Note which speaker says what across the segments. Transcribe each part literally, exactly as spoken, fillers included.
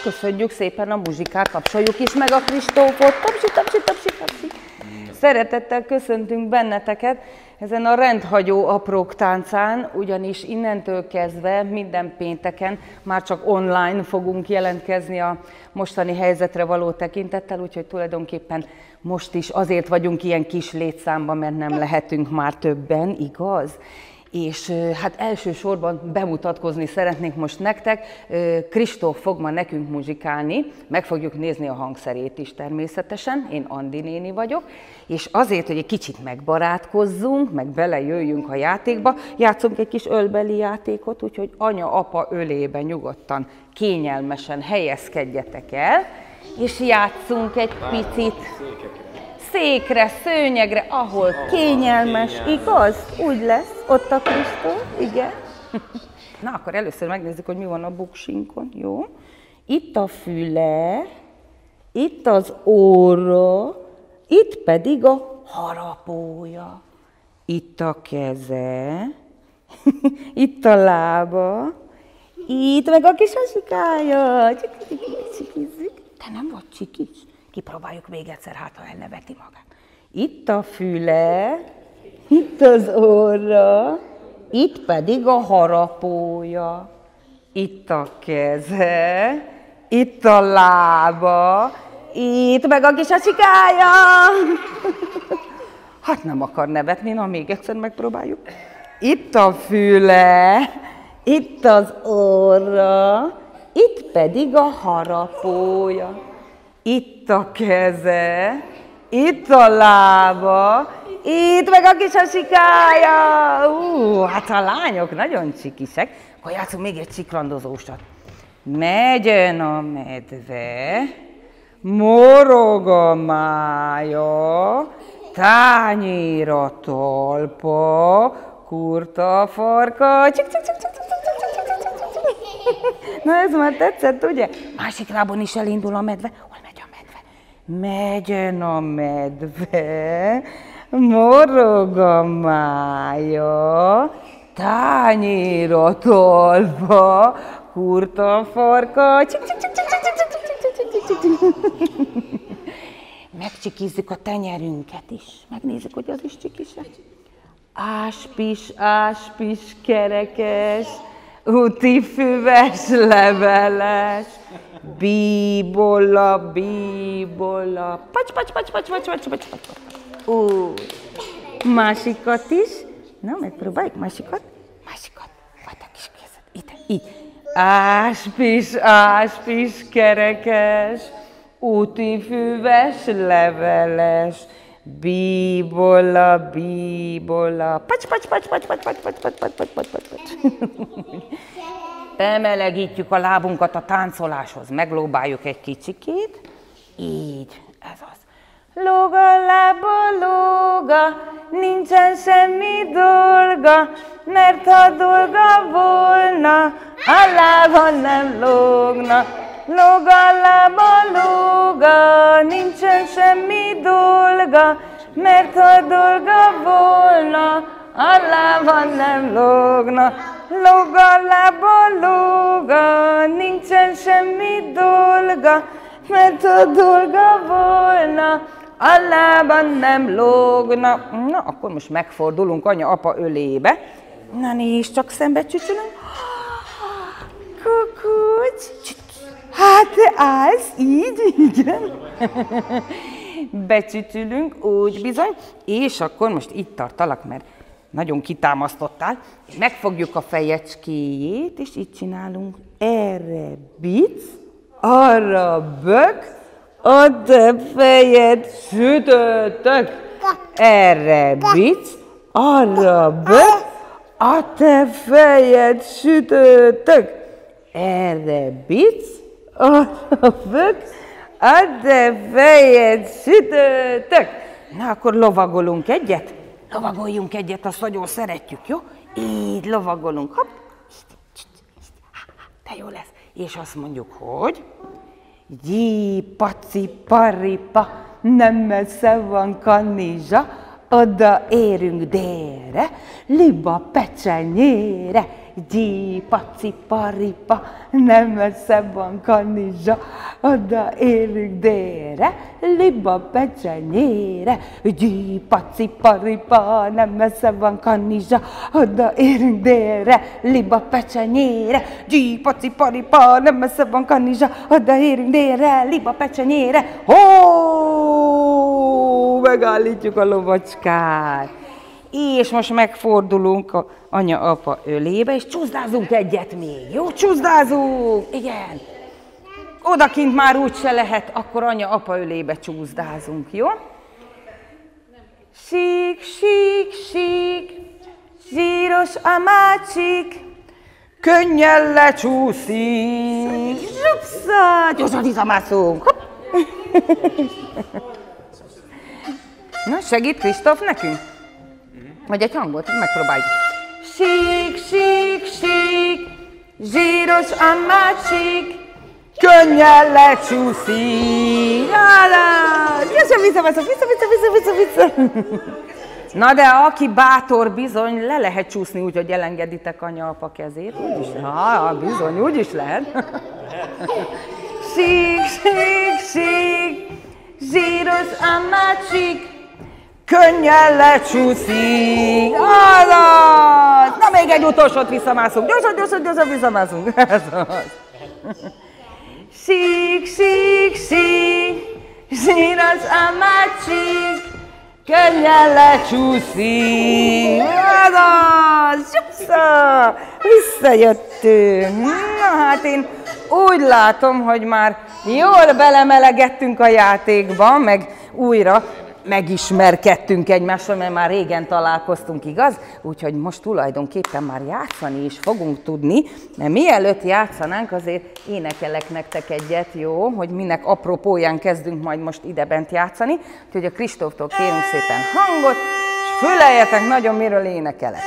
Speaker 1: köszönjük szépen a muzsikát, tapsoljuk is meg a Kristófot. Tapsi, tapsi, tapsi, tapsi. Szeretettel köszöntünk benneteket ezen a rendhagyó aprók táncán, ugyanis innentől kezdve minden pénteken már csak online fogunk jelentkezni a mostani helyzetre való tekintettel, úgyhogy tulajdonképpen most is azért vagyunk ilyen kis létszámban, mert nem lehetünk már többen, igaz? És hát elsősorban bemutatkozni szeretnénk most nektek. Kristóf fog ma nekünk muzsikálni, meg fogjuk nézni a hangszerét is természetesen, én Andi néni vagyok, és azért, hogy egy kicsit megbarátkozzunk, meg belejöjjünk a játékba, játszunk egy kis ölbeli játékot, úgyhogy anya-apa ölébe nyugodtan, kényelmesen helyezkedjetek el, és játszunk egy picit. Székre, szőnyegre, ahol kényelmes, igaz? Úgy lesz ott a Kristóf, igen. Na, akkor először megnézzük, hogy mi van a buksinkon, jó? Itt a füle, itt az óra, itt pedig a harapója. Itt a keze, itt a lába, itt meg a kis hasikája. Te nem vagy csikis? Kipróbáljuk még egyszer, hát ha elneveti magát. Itt a füle, itt az orra, itt pedig a harapója, itt a keze, itt a lába, itt meg a kis hasikája. Hát nem akar nevetni, na még egyszer megpróbáljuk. Itt a füle, itt az orra, itt pedig a harapója. Itt a keze, itt a lába, itt meg a kis hasikája. Ú, hát a lányok nagyon csikisek. Akkor játszunk még egy csiklandozósat. Megyen a medve, morog a mája, tányér a talpa, kurta a farka. Csik, csik, csik, csik, csik, csik, csik, csik. Na ez már tetszett, ugye? Másik lábon is elindul a medve. Megyen a medve, morog a mája, tányér a talpa, kurta a farka. Megcsikizzük a tenyerünket is. Megnézzük, hogy az is csikis. Áspis, áspis, kerekes, útifüves, leveles, bíbola, bíbola, pacs, pacs, pacs, pacs, pacs, pacs, pacs, pacs, pacs. Úgy. Másikat is. Na, megpróbáljuk másikat. Másikat. Majd a kis kézed. Ide, így. Áspis, áspis, kerekes, útifüves, leveles, bíbola, bíbola, pacs, pacs, pacs, pacs, pacs, pacs, pacs, pacs, pacs, pacs, pacs, pacs. Bemelegítjük a lábunkat a táncoláshoz, meglóbáljuk egy kicsikét, így, ez az. Lóga, lába, lóga, nincsen semmi dolga, mert ha dolga volna, a lába nem lógna. Lóga, lába, lóga, nincsen semmi dolga, mert ha dolga volna, a lába nem lógna. Lóga, lába, lóga, nincsen semmi dolga, mert ha dolga volna, a lában nem lógna. Na, akkor most megfordulunk anya-apa ölébe. Na nézd, csak szembe csücsülünk. Kukucs. Hát te állsz, így, igen. Becsücsülünk, úgy bizony. És akkor most itt tartalak, mert nagyon kitámasztottál. Megfogjuk a fejecskéjét, és így csinálunk. Erre bic, arra bök, a te fejed sütöttök. Erre bic, arra bök, a te fejed sütöttök. Erre bic, arra bök, a te fejed sütöttök. Na, akkor lovagolunk egyet. Lovagoljunk egyet, azt nagyon szeretjük, jó? Így lovagolunk, hopp, de jó lesz. És azt mondjuk, hogy Gyi, paci, paripa, nem messze van Kanizsa, oda érünk délre, liba pecsenyére, gyi, paci, paripa, nem messzebb van Kanizsa, oda érünk délre, liba pecsenyére, gyi, paci, paripa, nem messzebb van Kanizsa, oda érünk délre, liba pecsenyére, gyi, paci, paripa, nem messzebb van Kanizsa, oda érünk délre, liba pecsenyére, hó, megállítjuk a lovacskát. És most megfordulunk a anya-apa ölébe, és csúszdázunk egyet még, jó? Csúszdázunk, igen. Odakint már úgyse lehet, akkor anya-apa ölébe csúszdázunk, jó? Sík, sík, sík, zsíros a mácsik, könnyen lecsúszik. Zsupszá, gyorsan visszamászunk. Na, segít Kristóf nekünk? Vagy egy hangot, megpróbáljuk. Sík, sík, sík, zsíros a mácsik, könnyen lecsúszik. Jöjjön vissza, vissza, vissza, vissza, vissza, vissza. Na de aki bátor, bizony le lehet csúszni úgy, hogy elengeditek anya-apa kezét. Úgy is, ha, bizony, úgy is lehet. Sík, sík, sík, zsíros a mácsik, könnyen lecsúszik. Azaz! Na még egy utolsót visszamászunk. Gyorsan, gyorsan, gyorsan visszamászunk. Ez az. Sík, sík, sík, zsíros a mácsik, könnyen lecsúszik. Azaz! Zsupsza! Visszajöttünk. Na hát én úgy látom, hogy már jól belemelegettünk a játékba, meg újra megismerkedtünk egymással, mert már régen találkoztunk, igaz? Úgyhogy most tulajdonképpen már játszani is fogunk tudni, mert mielőtt játszanánk, azért énekelek nektek egyet, jó? Hogy minek apropóján kezdünk majd most idebent játszani. Úgyhogy a Kristóftól kérünk szépen hangot, és füleljetek nagyon, miről énekelek.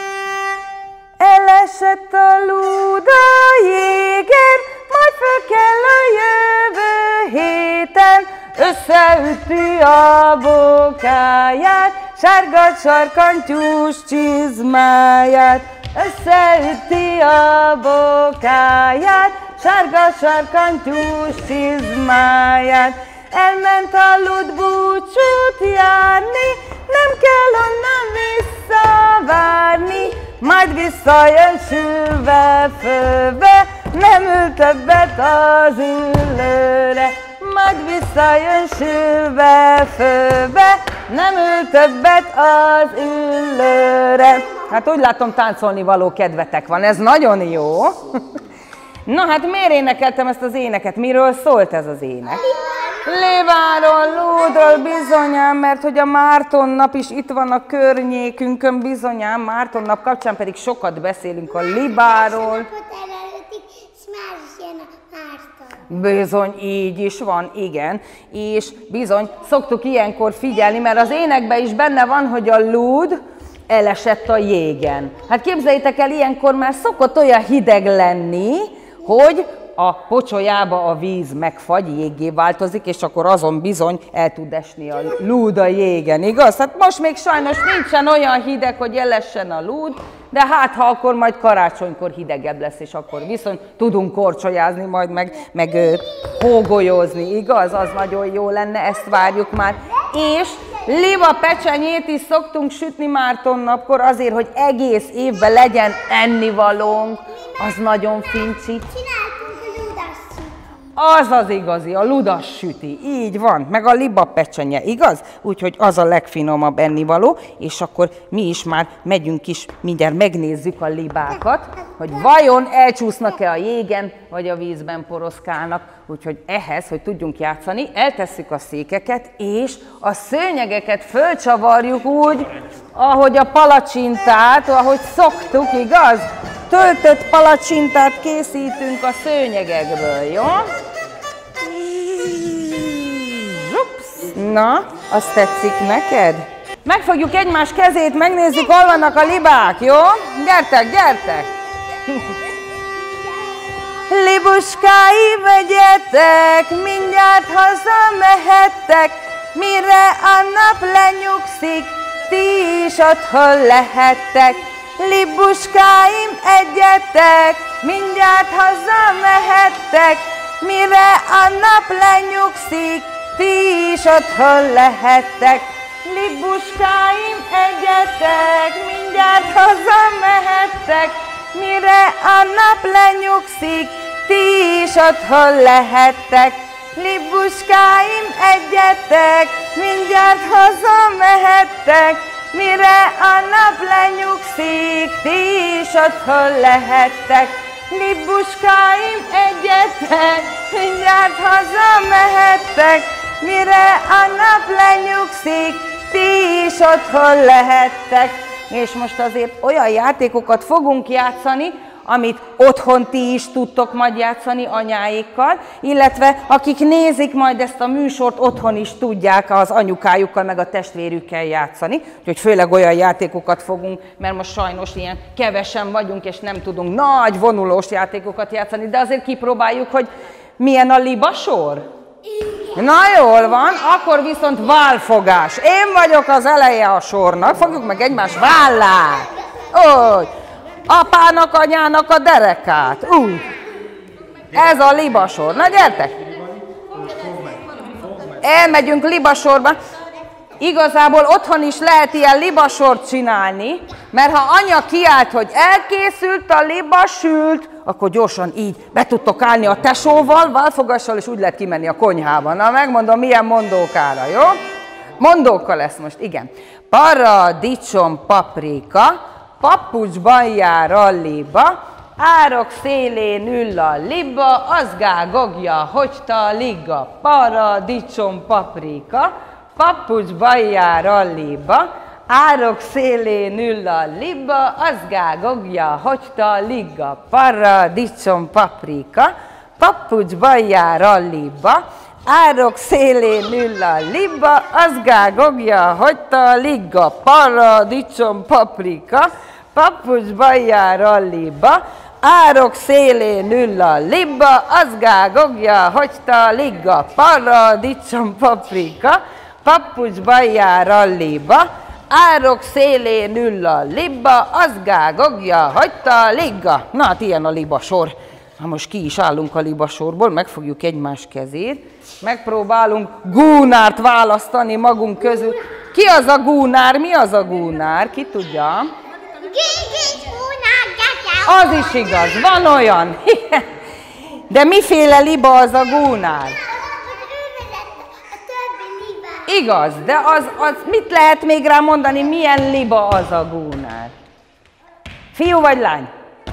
Speaker 1: Elesett a lúd a jégen, majd föl kell a jövő héten, összeüti a bokáját, sárga sarkantyús csizmáját. Összeüti a bokáját, sárga sarkantyús csizmáját. Elment a lúd búcsút járni, nem kell onnan visszavárni, majd visszajön sülve fölve, nem ül többet az ülőre. Majd visszajön sülve fölve, nem ül többet az ülőre. Hát úgy látom, táncolni való kedvetek van, ez nagyon jó. Na hát miért énekeltem ezt az éneket? Miről szólt ez az ének? Libáról, lúdról bizonyám, mert hogy a Márton nap is itt van a környékünkön bizonyám, Márton nap kapcsán pedig sokat beszélünk a libáról. Bizony, így is van, igen, és bizony szoktuk ilyenkor figyelni, mert az énekben is benne van, hogy a lúd elesett a jégen. Hát képzeljétek el, ilyenkor már szokott olyan hideg lenni, hogy a pocsolyába a víz megfagy, jéggé változik, és akkor azon bizony el tud esni a lúd a jégen, igaz? Hát most még sajnos nincsen olyan hideg, hogy elessen a lúd, de hát ha akkor majd karácsonykor hidegebb lesz, és akkor viszont tudunk korcsolyázni majd, meg, meg ö, hógolyozni, igaz? Az nagyon jó lenne, ezt várjuk már. És liba pecsenyét is szoktunk sütni Márton napkor azért, hogy egész évben legyen ennivalónk, az nagyon fincsi. Az az igazi, a ludas süti, így van, meg a liba pecsenye, igaz? Úgyhogy az a legfinomabb ennivaló, és akkor mi is már megyünk is, mindjárt megnézzük a libákat, hogy vajon elcsúsznak-e a jégen, vagy a vízben poroszkálnak. Úgyhogy ehhez, hogy tudjunk játszani, eltesszük a székeket, és a szőnyegeket fölcsavarjuk úgy, ahogy a palacsintát, ahogy szoktuk, igaz? Töltött palacsintát készítünk a szőnyegekből, jó? Na, azt tetszik neked? Megfogjuk egymás kezét, megnézzük, hol vannak a libák, jó? Gyertek, gyertek! Libuskái, vegyetek, mindjárt hazamehettek, mire a nap lenyugszik, ti is otthon lehettek. Libuskáim, egyetek, mindjárt hazamehettek, mire a nap lenyugszik, ti is otthon lehettek. Libuskáim, egyetek, mindjárt hazamehettek, mire a nap lenyugszik, ti is otthon lehettek. Libuskáim, egyetek, mindjárt hazamehettek, mire a nap lenyugszik, ti is otthon lehettek. Libuskáim, egyetek, mindjárt hazamehettek, mire a nap lenyugszik, ti is otthon lehettek. És most azért olyan játékokat fogunk játszani, amit otthon ti is tudtok majd játszani anyáikkal, illetve akik nézik majd ezt a műsort, otthon is tudják az anyukájukkal meg a testvérükkel játszani. Úgyhogy főleg olyan játékokat fogunk, mert most sajnos ilyen kevesen vagyunk, és nem tudunk nagy vonulós játékokat játszani, de azért kipróbáljuk, hogy milyen a libasor. Na jól van, akkor viszont válfogás. Én vagyok az eleje a sornak, fogjuk meg egymás vállát. Úgy. Apának, anyának a derekát. Úgy. Ez a libasor. Na gyertek! Elmegyünk libasorba. Igazából otthon is lehet ilyen libasort csinálni, mert ha anya kiált, hogy elkészült a libasült, akkor gyorsan így be tudtok állni a tesóval, válfogással, és úgy lehet kimenni a konyhában. Na, megmondom, milyen mondókára, jó? Mondóka lesz most, igen. Paradicsom, paprika, papucsban jár a liba, árok szélén ül a liba, az gágogja, hogyta liga. Paradicsom, paprika, papucsban jár a liba, árok szélén ül a liba, az gágogja, hogyta liga. Paradicsom, paprika, papucsban jár a liba, árok szélén ül a liba, az gágogja, hogyta liga. Paradicsom, paprika, papucsban jár a liba, árok szélén ül a liba, az gágogja, hogyta liga. Paradicsom, paprika, papucsban jár a liba, árok szélén ül a liba, az gágogja, hogyta liga. Na hát ilyen a libasor. Ha most ki is állunk a libasorból, megfogjuk egymás kezét, megpróbálunk gúnárt választani magunk közül. Ki az a gúnár? Mi az a gúnár? Ki tudja? Az is igaz, van olyan. De miféle liba az a gúnár? Igaz, de az, az mit lehet még rá mondani, milyen liba az a gúnár? Fiú vagy lány?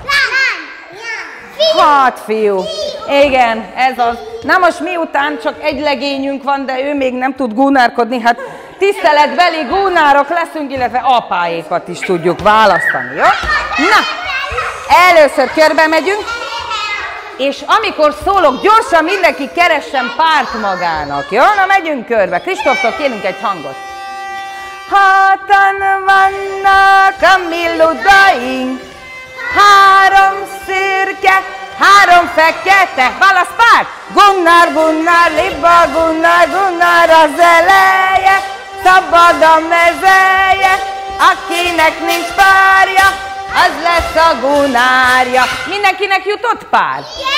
Speaker 1: Hát fiú. Igen, ez az. Na most miután csak egy legényünk van, de ő még nem tud gúnárkodni, hát tiszteletbeli gúnárok leszünk, illetve apáékat is tudjuk választani, jó? Na, először körbe megyünk, és amikor szólok, gyorsan mindenki keressen párt magának, jó? Na, megyünk körbe. Kristóftól kérünk egy hangot. Hatan vannak a mi ludaink, három szürke, három fekete. Válasz párt! Gunnar, Gunnar, liba, Gunnar, Gunnar az eleje, szabad a mezeje, akinek nincs párja, az lesz a gúnárja. Mindenkinek jutott pár?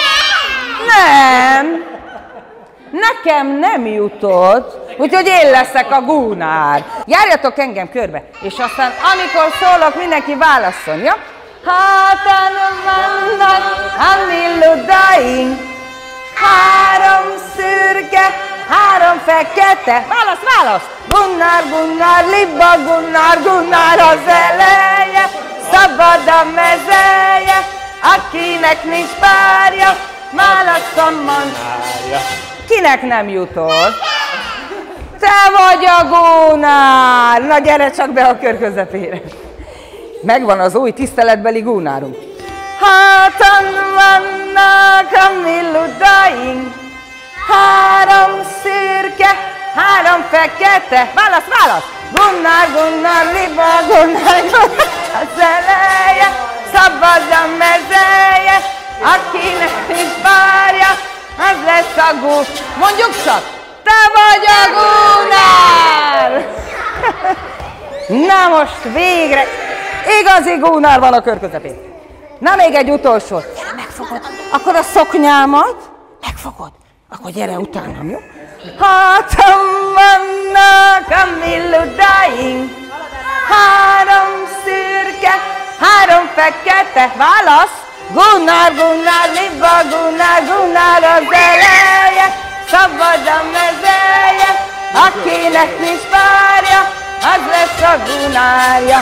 Speaker 1: Nem. Nekem nem jutott, úgyhogy én leszek a gúnár. Járjatok engem körbe, és aztán amikor szólok, mindenki válasszon, jó? Hátan vannak a mi ludaink, három szürke, három fekete. Válasz, válasz! Gunnar, Gunnar, liba, Gunnar, Gunnar az eleje, szabad a mezeje, akinek nincs párja, válasszon mondárja. Kinek nem jutott? Te vagy a gúnár! Na gyere csak be a kör közepére. Megvan az új tiszteletbeli gúnárunk. Hátan vannak a mi ludaink, három szürke, három fekete. Válasz, válasz! Gunnar, Gunnar, liba, Gunnar, Gunnar az eleje, szabad a mezeje, akinek nincs párja, az lesz a gúnár. Mondjuk csak! Te vagy a gúnár! Na most végre! Igazi Gunnar van a kör közepén. Na, még egy utolsó. Gyere, megfogod. Akkor a szoknyámat megfogod. Akkor gyere utánam, jó? Hátam vannak a milludáink, három szürke, három fekete. Válasz! Gunnar, Gunnar, Liba, Gunnar, Gunnar az eleje, szabad a mezelje, akinek nincs párja, az lesz a Gunnárja.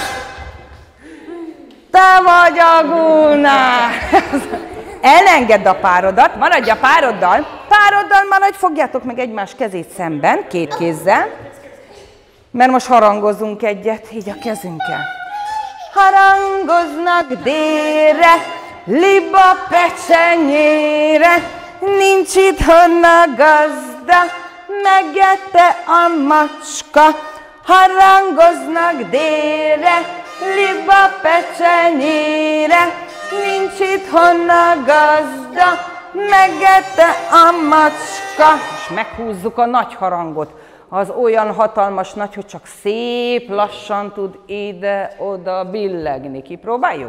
Speaker 1: Te vagy a Gunnar! Elengedd a párodat, maradj a pároddal, pároddal maradj, fogjátok meg egymás kezét szemben, két kézzel, mert most harangozunk egyet, így a kezünkkel. Harangoznak délre, liba pecsenyére, nincs itthon a gazda, megette a macska. Harangoznak délre, liba pecsenyére, nincs itthon a gazda, megette a macska. És meghúzzuk a nagy harangot. Az olyan hatalmas nagy, hogy csak szép lassan tud ide-oda billegni. Kipróbáljuk?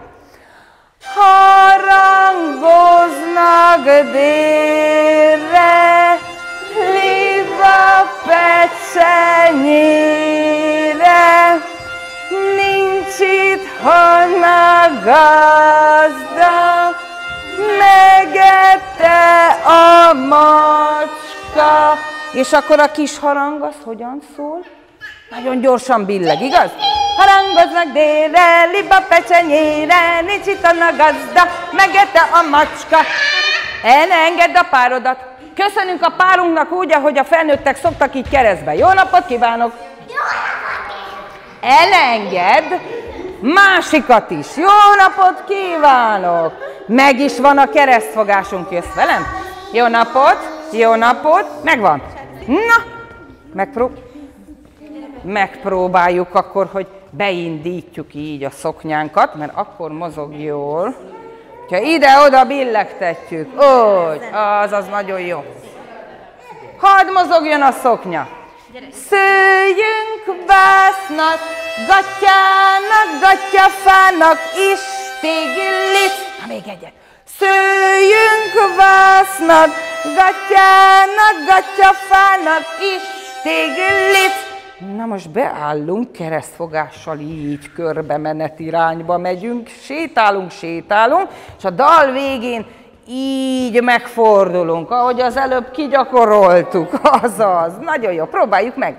Speaker 1: Harangoznak délre, liba pecsenyére, nincs itthon a gazda, megette a macska. És akkor a kis harang az hogyan szól? Nagyon gyorsan billeg, igaz? Harangoznak délre, liba pecsenyére, nincs itthon a gazda, megette a macska. El ne engedd a párodat. Köszönünk a párunknak úgy, ahogy a felnőttek szoktak így keresztbe. Jó napot kívánok! Elengedd másikat is. Jó napot kívánok! Meg is van a keresztfogásunk, jössz velem? Jó napot! Jó napot! Megvan! Na! Megpró... Megpróbáljuk akkor, hogy beindítjuk így a szoknyánkat, mert akkor mozog jól. Ha ide-oda billegtetjük, úgy, az az nagyon jó. Hadd mozogjon a szoknya! Szőjünk vásznat, gatyának, gatyafának is tiglit. Na még egyet. Szőjünk vásznat, gatyának, gatyafának is tiglit. Na most beállunk, keresztfogással így körbemenet irányba megyünk, sétálunk, sétálunk, és a dal végén így megfordulunk, ahogy az előbb kigyakoroltuk, azaz. Nagyon jó, próbáljuk meg.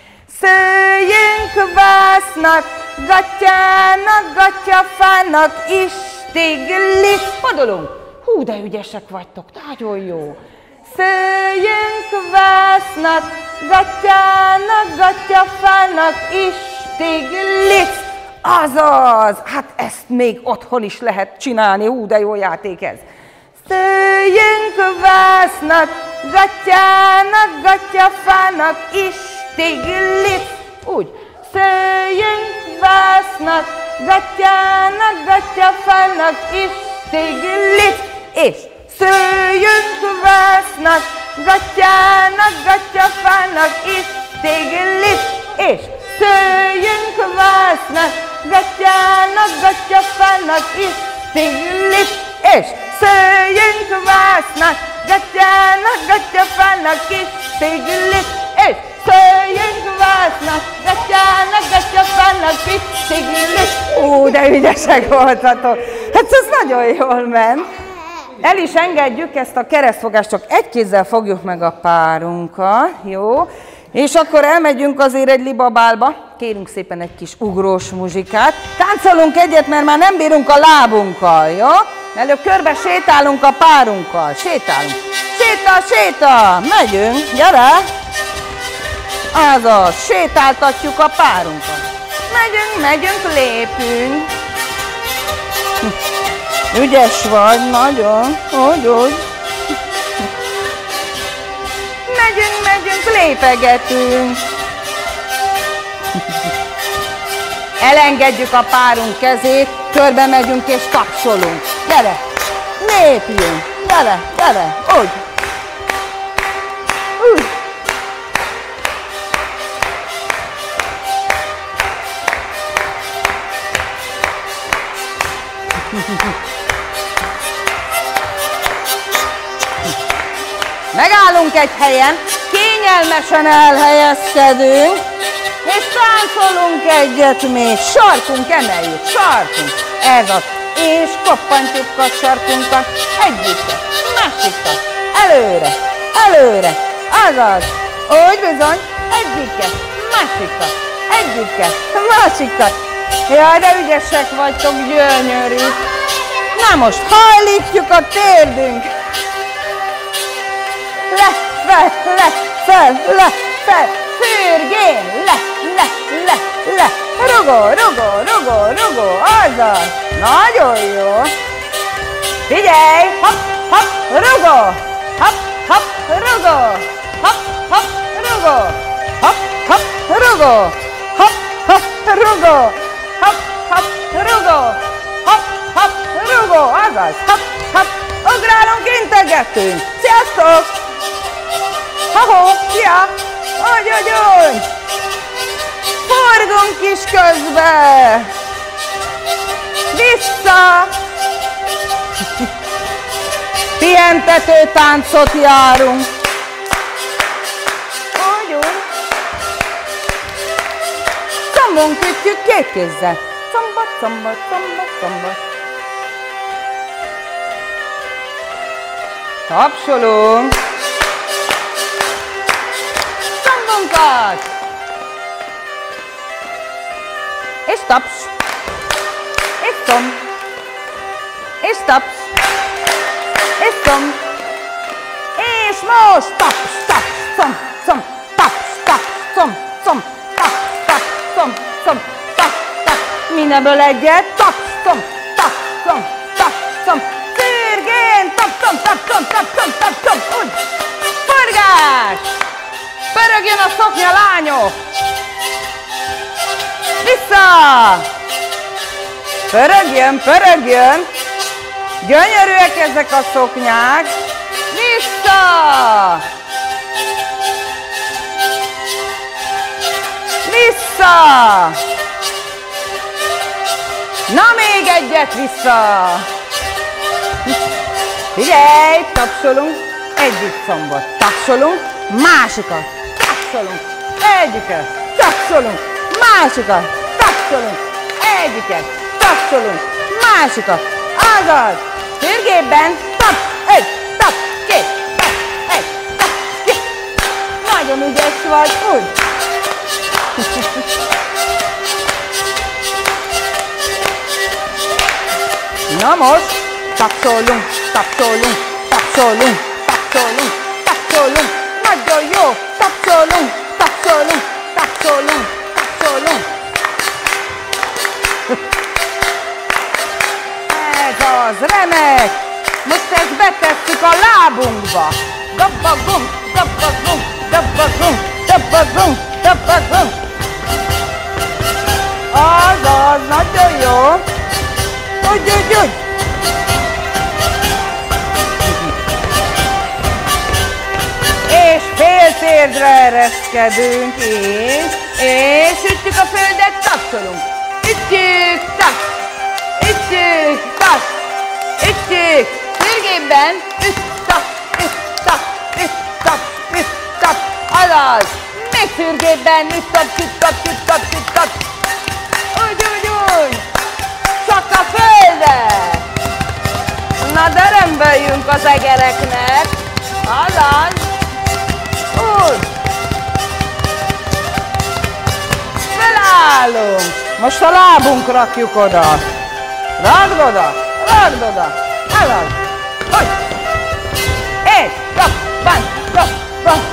Speaker 1: Szőjünk vásznat, gatyának, gatyafának is tiglit. Fordulunk. Hú, de ügyesek vagytok, nagyon jó. Szőjünk vásznat, gatyának, gatyafának is tiglit. Azaz, hát ezt még otthon is lehet csinálni, hú, de jó játék ez. Szőjünk vásznat, gatyának, gatyafának is tiglit. Úgy. Szőjünk vásznat, gatyának, gatyafának is tiglit. És szőjünk vásznat, gatyának, gatyafának is tiglit. És szőjünk vásznat, gatyának, gatyafának is tiglit. És szőjünk vásznat, gatyának, gatyafának is tiglit. És szőjünk vásznat, gatyának, gatyafának is tiglit. Ó, de ügyesek voltatok! Hát ez nagyon jól ment. El is engedjük ezt a keresztfogást, csak egy kézzel fogjuk meg a párunkat, jó? És akkor elmegyünk azért egy libabálba, kérünk szépen egy kis ugrós muzsikát. Táncolunk egyet, mert már nem bírunk a lábunkkal, jó? Előbb körbe sétálunk a párunkkal, sétálunk. Séta, séta, megyünk, gyere! Azaz, sétáltatjuk a párunkat. Megyünk, megyünk, lépünk. Ügyes vagy, nagyon, hogy, hogy. Megyünk, megyünk, lépegetünk. Elengedjük a párunk kezét, körbe megyünk és tapsolunk. Gyere, lépjünk, gyere, gyere, úgy. Úgy. Megállunk egy helyen, kényelmesen elhelyezkedünk, és táncolunk egyet még. Sarkunk emeljük, sarkunk. Ez az. És koppantjuk a sarkunkat. Egyiket, másikat. Előre, előre. Azaz. Úgy bizony. Egyiket, másikat. Egyiket, másikat. Jaj, de ügyesek vagytok, gyönyörű. Na most hajlítjuk a térdünk. Le, fel, le, fel, le, fel. Fürgén, le, le, le, le. Rugó, rugó, rugó, rugó. Azaz. Nagyon jó. Figyelj, hopp, hopp, rugó. Hopp, hopp, rugó. Hopp, hopp, rugó. Hopp, hopp, rugó. Hopp, hopp, rugó. Hopp, hopp, rugó. Hopp, hopp, rugó. Azaz. Hopp, hopp. Ugrálunk, integetünk. Sziasztok! Ha-ho, szia! Hogy, hogy, hogy! Forgunk is közben! Vissza! Pihentető táncot járunk. Úgy, úgy. Combon kütjük két kézzel. Combat, combat, combat, combat. Tapsolunk. Combunkat. És taps. És comb. És taps. És comb. És most taps, taps, comb, comb, taps, taps, comb, comb, taps, taps, comb, comb, taps, taps. Mindenből egyet, taps, comb, taps, comb, taps, comb. Fürgén, taps, comb, taps, comb, taps, comb, taps, comb. Úgy. Forgás! Pörögjön a szoknya, lányok! Vissza! Pörögjön, pörögjön! Gyönyörűek ezek a szoknyák! Vissza! Vissza! Na még egyet vissza! Figyelj, tapsolunk, egyik combot, tapsolunk, másikat, tapsolunk, egyiket, tapsolunk, másikat, tapsolunk, egyiket, tapsolunk, másikat, azaz, fürgében, tap, egy, tap, két, tap, egy, tap, két. Nagyon ügyes vagy, úgy. Na most, tapsolunk, tapsolunk, tapsolunk, tapsolunk, tapsolunk, nagyon jó, tapsolunk, tapsolunk, tapsolunk, tapsolunk. Ez az, remek! Most ezt betesszük a lábunkba. Dabbagunk, dabbagunk, dabbagunk, dabbagunk, dabbagunk. Azaz, nagyon jó. Úgy, úgy, úgy. És fél térdre ereszkedünk, és, és ütjük a földet, tapsolunk. Ütjük, taps, ütjük, taps, ütjük. Fürgében, üt, taps, üt, taps, üt, taps, üt, taps. Azaz, még fürgében, üt, taps, üt, taps, üt, taps, üt, taps. Úgy, úgy, úgy. Csak a földet. Na de örömböljünk az egereknek. Azaz. Úgy. Felállunk. Most a lábunk rakjuk oda. Ragd oda, ragd oda. Azaz. Hogy. Egy, kap, van, kap, van.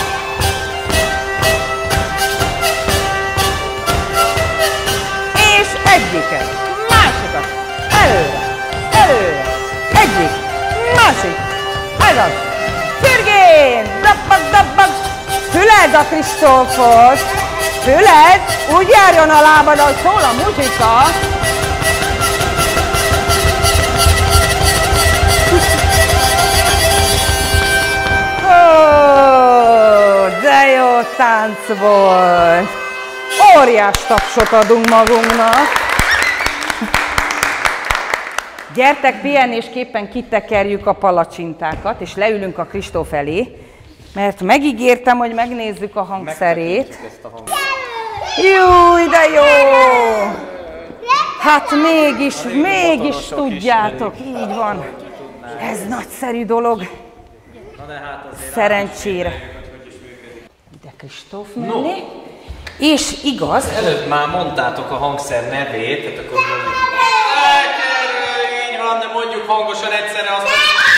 Speaker 1: És egyiket, másikat. Előre, előre. Egyik, másik. Azaz. Fürgén! Dabbag, dabbag! Füled a Kristófot! Füled! Úgy járjon a lábad, ahogy szól a muzsika! Ó, de jó tánc volt! Óriás tapsot adunk magunknak! Gyertek, pihenésképpen kitekerjük a palacsintákat, és leülünk a Kristóf elé. mert megígértem, hogy megnézzük a hangszerét.
Speaker 2: Ezt a hangszert.
Speaker 1: Jó, de jó! Hát mégis, mégis tudjátok, így van. Ez nagyszerű dolog. Szerencsére. Ide Kristóf menni. És igaz.
Speaker 2: Előbb már mondtátok a hangszer nevét, tehát akkor mondjuk... Így van, de mondjuk hangosan egyszerre azt mondjuk...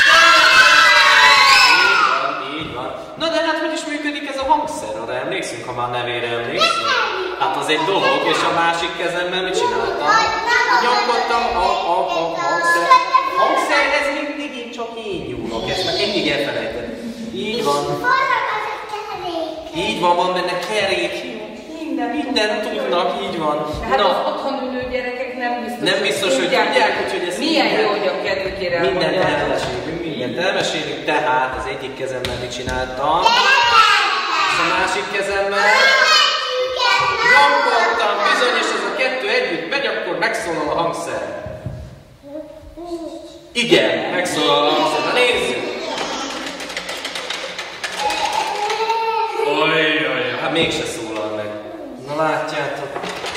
Speaker 2: Így van, így van. Na de hát hogy is működik ez a hangszer? Arra emlékszünk, ha már nevére emlékszünk? Hát az egy dolog, és a másik kezemmel mit csináltam? Nyomkodtam a, a, a hangszer. Hangszer, ez mindig én csak én nyúlok, ezt meg mindig elfelejtem. Így van. Így van, van benne kerék. Minden, minden tudnak, így van.
Speaker 1: Hát az otthon ülő gyerekek nem biztos,
Speaker 2: nem biztos hogy tudják, tudják úgyhogy ezt
Speaker 1: milyen
Speaker 2: minden,
Speaker 1: jó, hogy a kedvükére
Speaker 2: mindent elmesélünk, mindent elmesélünk, tehát az egyik kezemmel mit csináltam, és a másik kezemmel nyomkodtam, bizony, és ez a kettő együtt megy, akkor megszólal a hangszer. Igen, megszólal a hangszer. Na nézzük! Ojjjjj, hát mégse szólal meg. Na látjátok.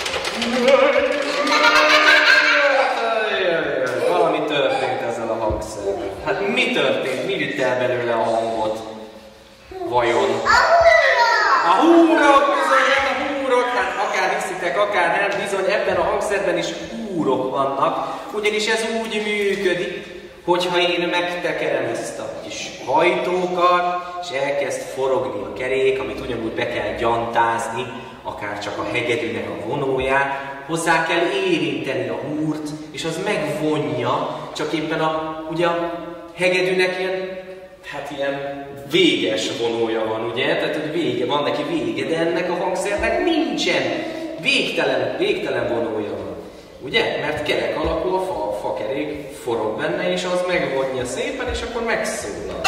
Speaker 2: Valami történt ezzel a hangszerrel. Hát mi történt? Mi vitt el belőle a hangot? Vajon? A húrok! Bizony, a húrok! Hát akár hiszitek, akár nem, bizony ebben a hangszerben is húrok vannak. Ugyanis ez úgy működik, hogyha én megtekerem ezt a kis hajtókat, és elkezd forogni a kerék, amit ugyanúgy be kell gyantázni, akár csak a hegedűnek a vonóját, hozzá kell érinteni a húrt, és az megvonja, csak éppen a, ugye a hegedűnek ilyen, hát ilyen véges vonója van, ugye? Tehát, hogy vége, van neki vége, de ennek a hangszernek nincsen. Végtelen, végtelen vonója van. Ugye? Mert kerek alakú a fa, a fakerék forog benne, és az megvonja szépen, és akkor megszólal.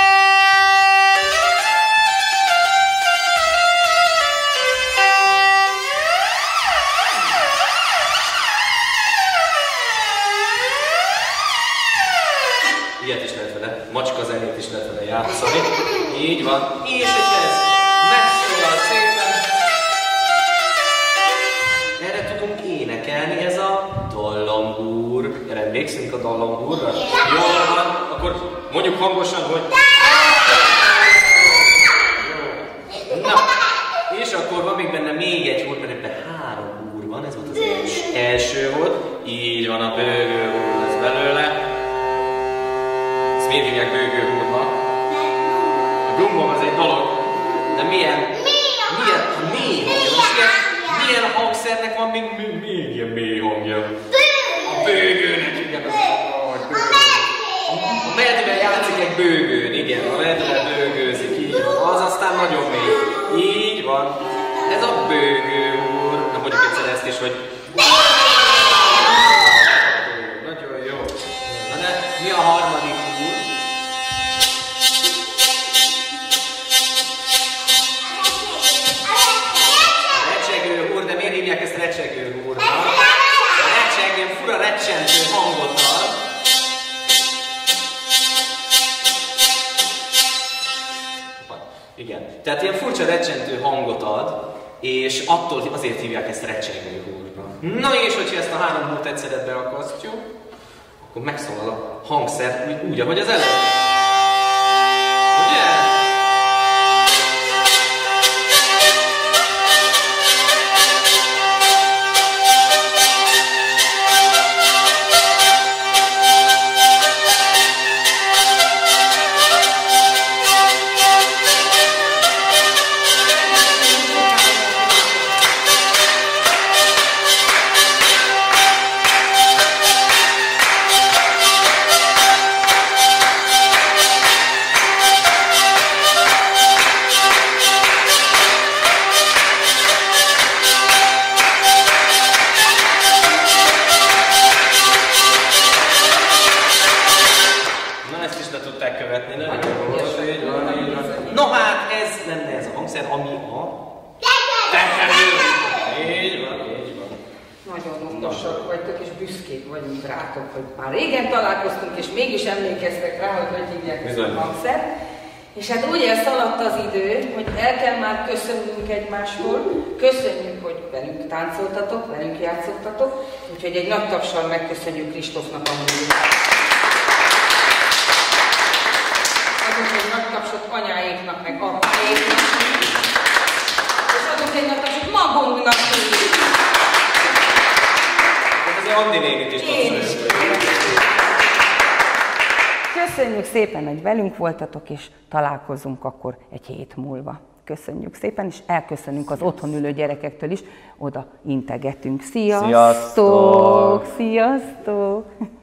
Speaker 2: Ilyet is lehet vele, macska zenét is lehet vele játszani. Így van. És hogyha ez megszólal szépen, erre tudunk énekelni, ez a dallambúr. Emlékszünk a dallambúrra? Jól van, akkor mondjuk hangosan, hogy... Na, és akkor van még benne még egy húr, mert ebben három húr van, ez volt az első, első volt. Így van, a bőgő húr lesz belőle. Ezt miért hívják bőgő húrnak? A gumbom az egy dolog, de milyen... Milyen... Mély hangja. Most ilyen, milyen hangszernek van még, még, még ilyen mély hangja? A bőgőnek, igen, az a nagy bőgő. A medve játszik egy bőgőn, igen, a medve bőgőzik, így van. Az aztán nagyon mély. Így van. Ez a bőgő úr. Na mondjuk egyszer ezt is, hogy... Nagyon jó. Na de mi a harmadik úr? A recsegő úr, de miért hívják ezt recsegő úrnak? A recsegő, fura recsentő hangot ad. Igen. Tehát ilyen furcsa recsentő hangot ad, és attól azért hívják ezt recsegő húrnak. Na és hogyha ezt a három húrt egyszerre beakasztjuk, akkor megszólal a hangszer úgy, ahogy az előbb. Ugye?
Speaker 1: És hát úgy elszaladt az idő, hogy el kell már köszönnünk egymástól. Köszönjük, hogy velünk táncoltatok, velünk játszottatok. Úgyhogy egy nagy tapsal megköszönjük Kristófnak a muzsikát. Adunk egy nagy tapsot anyáéknak, meg apáéknak. És adunk egy nagy tapsot magunknak is.
Speaker 2: Ez Andi nénit is tapsoljuk.
Speaker 1: Köszönjük szépen, hogy velünk voltatok, és találkozunk akkor egy hét múlva. Köszönjük szépen, és elköszönünk az otthon ülő gyerekektől is, oda integetünk. Sziasztok!
Speaker 3: Sziasztok!
Speaker 1: Sziasztok!